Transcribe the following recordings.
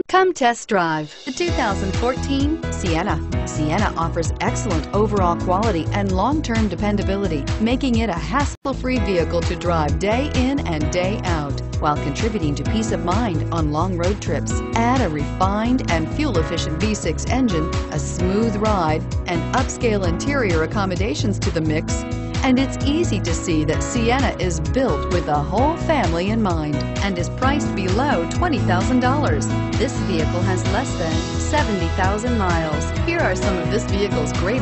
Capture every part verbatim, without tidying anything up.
Come test drive the two thousand fourteen Sienna. Sienna offers excellent overall quality and long-term dependability, making it a hassle-free vehicle to drive day in and day out, while contributing to peace of mind on long road trips. Add a refined and fuel-efficient V six engine, a smooth ride, and upscale interior accommodations to the mix, and it's easy to see that Sienna is built with the whole family in mind and is priced below twenty thousand dollars. This vehicle has less than seventy thousand miles. Here are some of this vehicle's great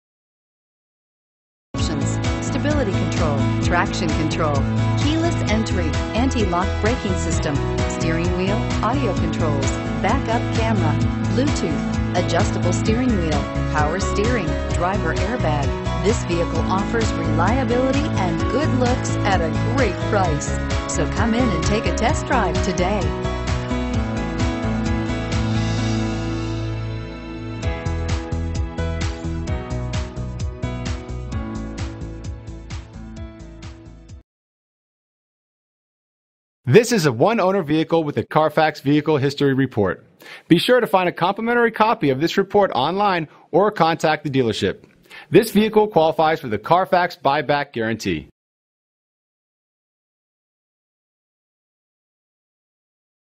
options: stability control, traction control, keyless entry, anti-lock braking system, steering wheel audio controls, backup camera, Bluetooth, adjustable steering wheel, power steering, driver airbag. This vehicle offers reliability and good looks at a great price. So come in and take a test drive today. This is a one-owner vehicle with a Carfax Vehicle History Report. Be sure to find a complimentary copy of this report online or contact the dealership. This vehicle qualifies for the Carfax Buyback Guarantee.